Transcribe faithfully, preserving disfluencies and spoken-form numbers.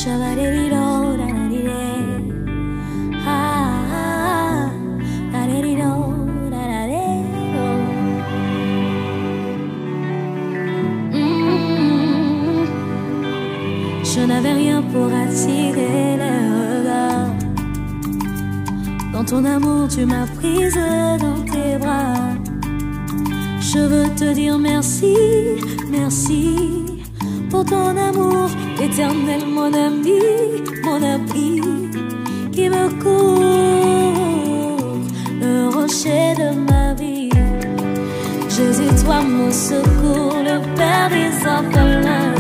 Shabba-dee-dee-do, da-da-dee-dee. Ah, da-dee-dee-do, da-da-dee-do. Mm. Je n'avais rien pour attirer les regards. Dans ton amour, tu m'as prise dans tes bras. Je veux te dire merci, merci pour ton amour éternel, mon ami, mon abri qui me couvre, le rocher de ma vie. Jésus, toi mon secours, le Père des orphelins.